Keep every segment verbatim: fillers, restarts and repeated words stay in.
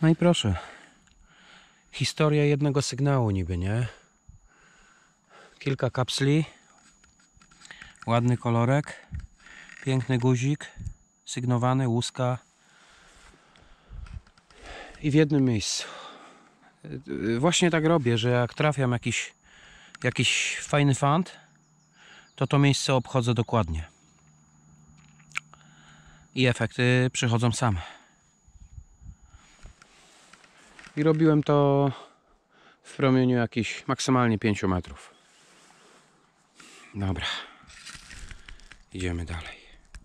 No i proszę. Historia jednego sygnału niby, nie? Kilka kapsli. Ładny kolorek. Piękny guzik. Sygnowany, łuska. I w jednym miejscu. Właśnie tak robię, że jak trafiam jakiś, jakiś fajny fant, to to miejsce obchodzę dokładnie. I efekty przychodzą same. I robiłem to w promieniu jakichś maksymalnie pięciu metrów. Dobra. Idziemy dalej.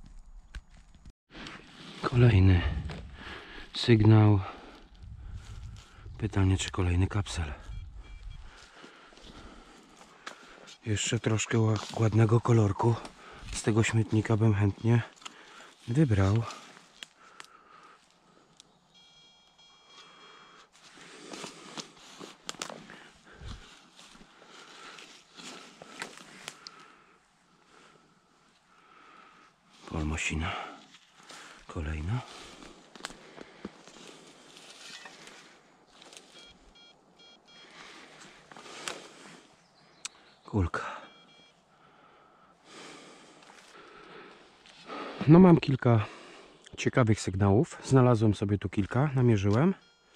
Kolejny sygnał. Pytanie, czy kolejny kapsel. Jeszcze troszkę ładnego kolorku. Z tego śmietnika bym chętnie wybrał. Polmosina. Kolejna. Kulka. No mam kilka ciekawych sygnałów. Znalazłem sobie tu kilka, namierzyłem.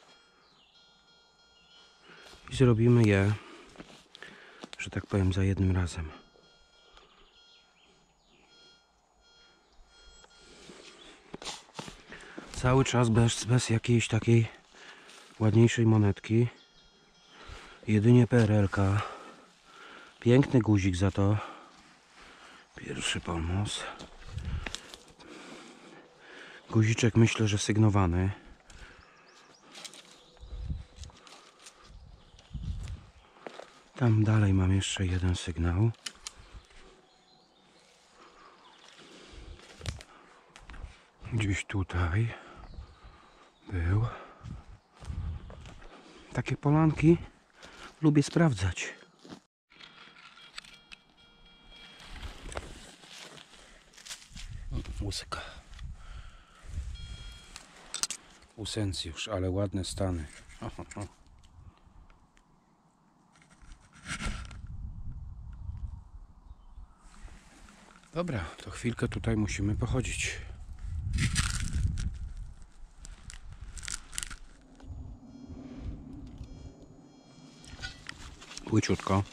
I zrobimy je, że tak powiem, za jednym razem. Cały czas bez, bez jakiejś takiej ładniejszej monetki. Jedynie P R L ka. Piękny guzik za to. Pierwszy polmos. Guziczek myślę, że sygnowany. Tam dalej mam jeszcze jeden sygnał. Gdzieś tutaj był. Takie polanki lubię sprawdzać. Łuska. Usencjusz, ale ładne stany. O, o, o. Dobra, to chwilkę tutaj musimy pochodzić. Płyciutko.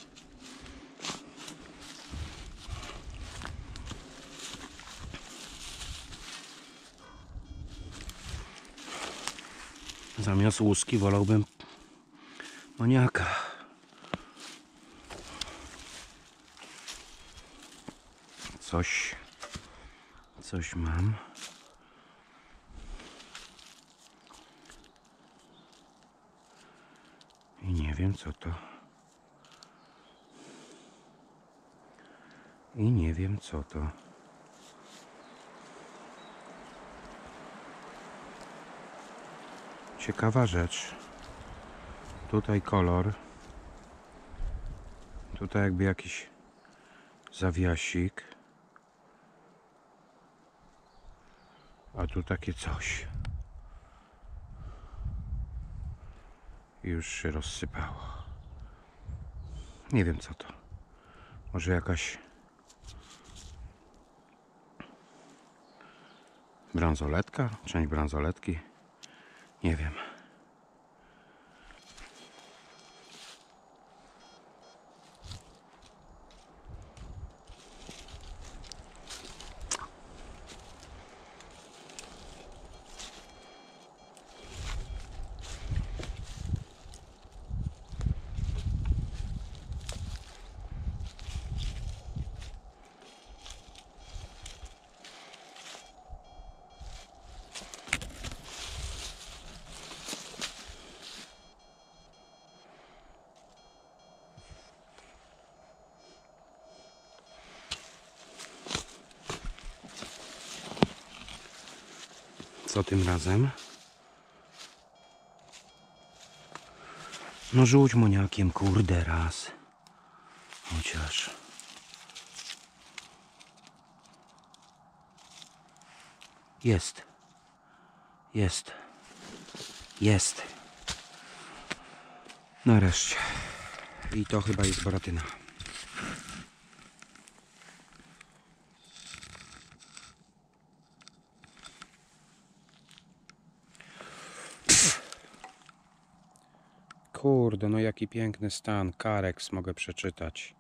Zamiast łuski wolałbym moniaka. Coś, coś mam. I nie wiem co to. I nie wiem co to. Ciekawa rzecz. Tutaj kolor. Tutaj jakby jakiś zawiasik. A tu takie coś. I już się rozsypało. Nie wiem co to. Może jakaś bransoletka? Część bransoletki? Nie wiem. Co tym razem? No rzuć moniakiem, kurde, raz. Chociaż. Jest. Jest. Jest. Nareszcie. I to chyba jest baratyna. Kurde, no jaki piękny stan. Kareks mogę przeczytać.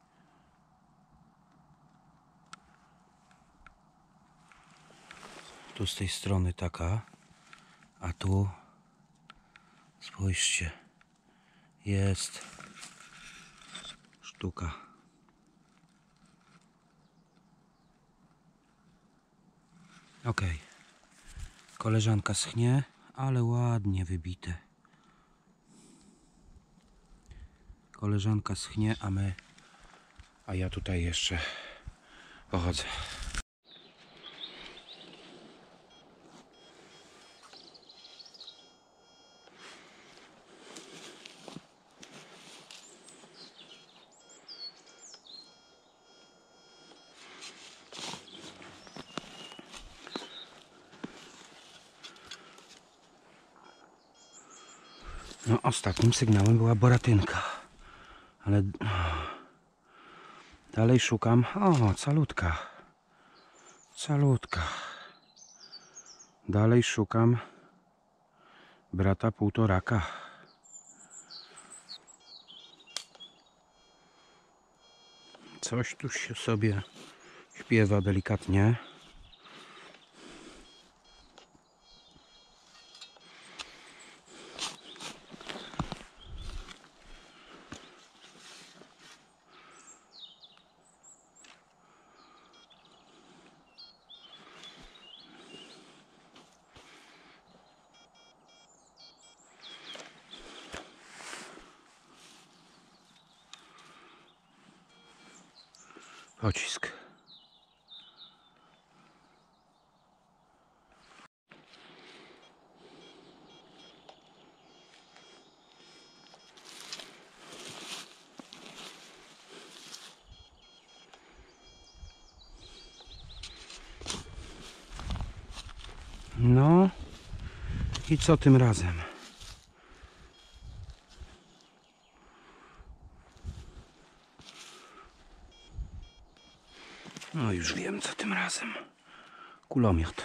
Tu z tej strony taka, a tu spójrzcie, jest sztuka. Ok, koleżanka schnie, ale ładnie wybite. Koleżanka schnie, a my, a ja tutaj jeszcze pochodzę. No, ostatnim sygnałem była boratynka, ale dalej szukam. O, calutka, calutka. Dalej szukam brata półtoraka. Coś tu się sobie śpiewa delikatnie. Pocisk. No i co tym razem? No już wiem, co tym razem. Kulomiot.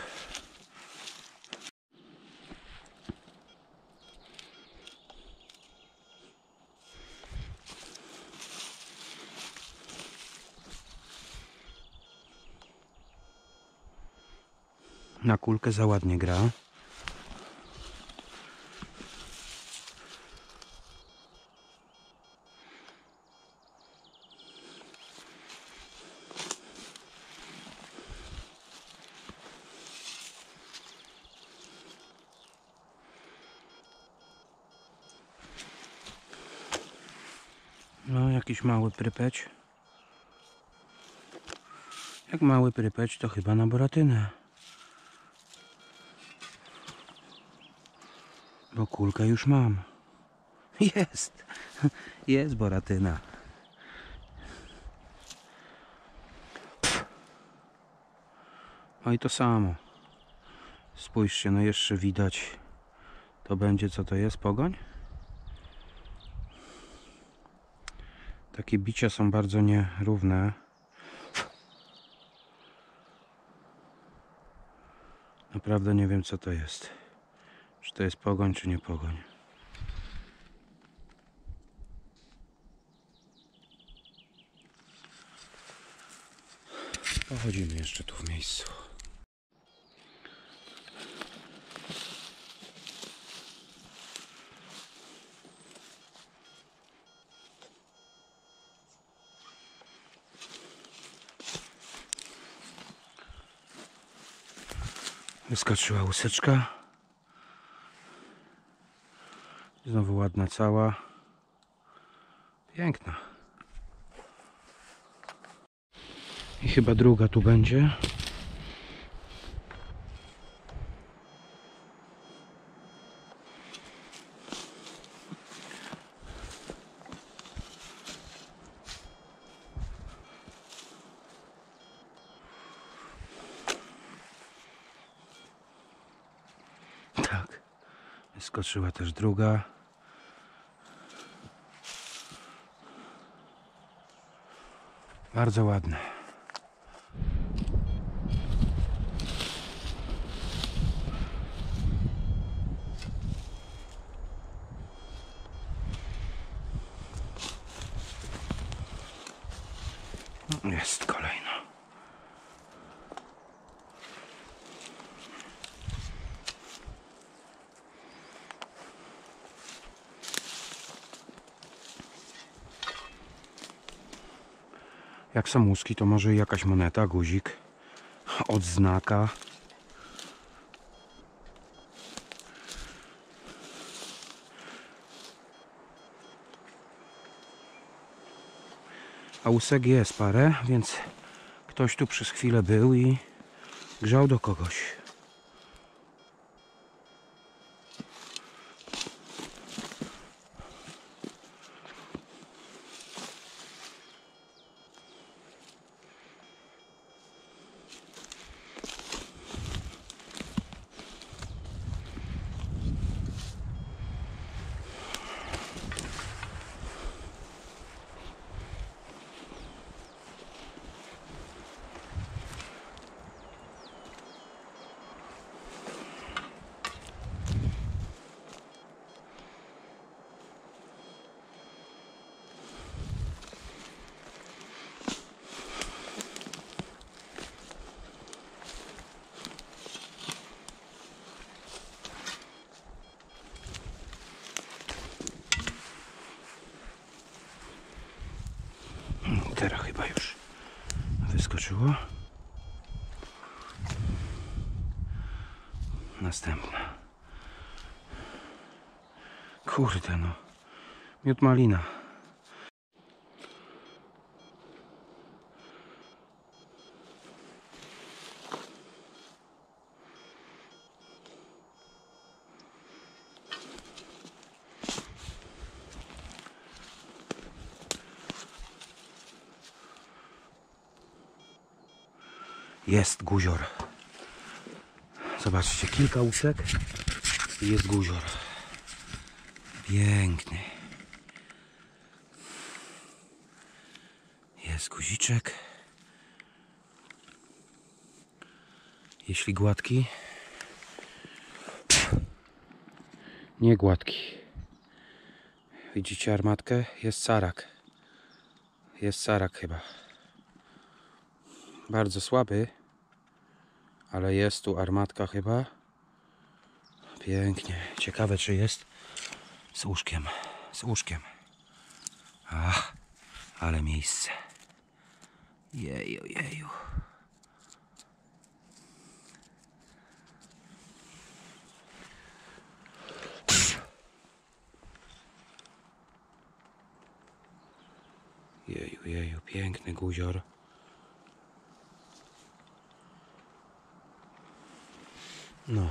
Na kulkę za ładnie gra. No, jakiś mały prypeć. Jak mały prypeć, to chyba na boratynę. Bo kulkę już mam. Jest! Jest boratyna. No i to samo. Spójrzcie, no jeszcze widać. To będzie, co to jest? Pogoń? Takie bicia są bardzo nierówne. Naprawdę nie wiem, co to jest. Czy to jest pogoń, czy nie pogoń. Pochodzimy jeszcze tu w miejscu. Wyskoczyła łuseczka. Znowu ładna cała. Piękna. I chyba druga tu będzie. Tak. Wyskoczyła też druga. Bardzo ładne. Jest kolejna. Jak są łuski, to może jakaś moneta, guzik, odznaka. A łusek jest parę, więc ktoś tu przez chwilę był i grzał do kogoś. Teraz chyba już wyskoczyło. Następna. Kurde no. Miód malina. Jest guzior. Zobaczcie, kilka łusek i jest guzior. Piękny. Jest guziczek. Jeśli gładki, nie gładki. Widzicie armatkę? Jest sarak. Jest sarak chyba. Bardzo słaby, ale jest tu armatka chyba. Pięknie. Ciekawe, czy jest z łóżkiem. Z łóżkiem. Ach, ale miejsce. Jeju, jeju. Jeju, jeju, piękny guzior. No.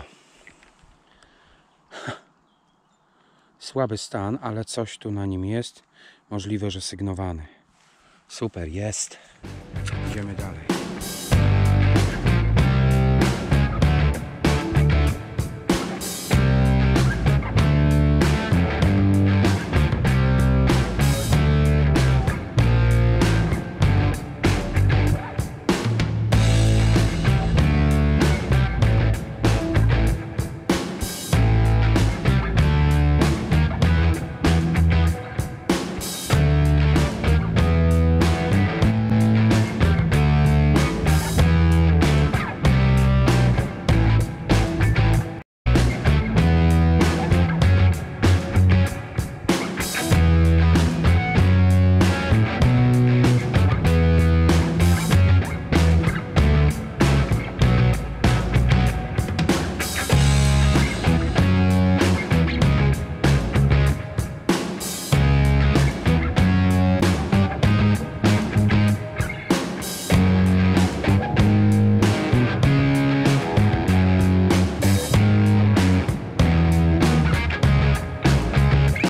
Słaby stan, ale coś tu na nim jest. Możliwe, że sygnowany. Super, jest. Idziemy dalej.